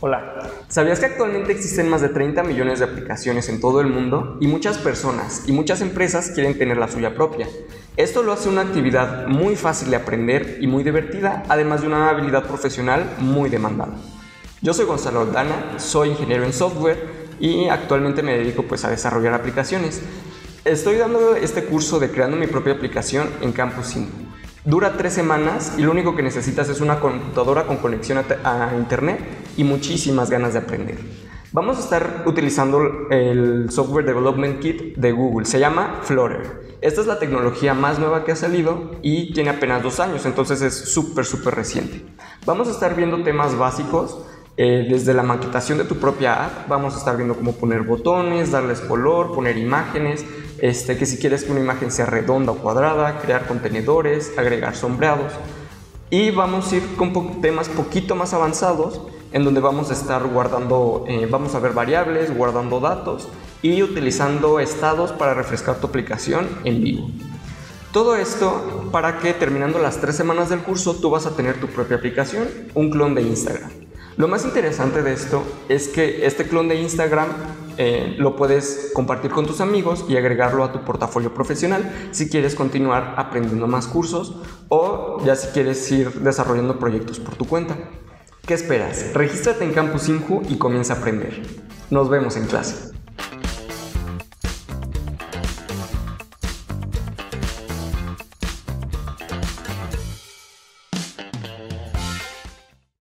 Hola, ¿sabías que actualmente existen más de 30 millones de aplicaciones en todo el mundo y muchas personas y muchas empresas quieren tener la suya propia? Esto lo hace una actividad muy fácil de aprender y muy divertida, además de una habilidad profesional muy demandada. Yo soy Gonzalo Aldana, soy ingeniero en software y actualmente me dedico a desarrollar aplicaciones. Estoy dando este curso de creando mi propia aplicación en Campus 5. Dura 3 semanas y lo único que necesitas es una computadora con conexión a internet y muchísimas ganas de aprender. Vamos a estar utilizando el Software Development Kit de Google, se llama Flutter. Esta es la tecnología más nueva que ha salido y tiene apenas 2 años, entonces es súper reciente. Vamos a estar viendo temas básicos. Desde la maquetación de tu propia app, vamos a estar viendo cómo poner botones, darles color, poner imágenes, que si quieres que una imagen sea redonda o cuadrada, crear contenedores, agregar sombreados. Y vamos a ir con temas poquito más avanzados, en donde vamos a estar guardando, vamos a ver variables, guardando datos y utilizando estados para refrescar tu aplicación en vivo. Todo esto para que terminando las 3 semanas del curso tú vas a tener tu propia aplicación, un clon de Instagram. Lo más interesante de esto es que este clon de Instagram lo puedes compartir con tus amigos y agregarlo a tu portafolio profesional si quieres continuar aprendiendo más cursos o ya si quieres ir desarrollando proyectos por tu cuenta. ¿Qué esperas? Regístrate en Campus Inju y comienza a aprender. Nos vemos en clase.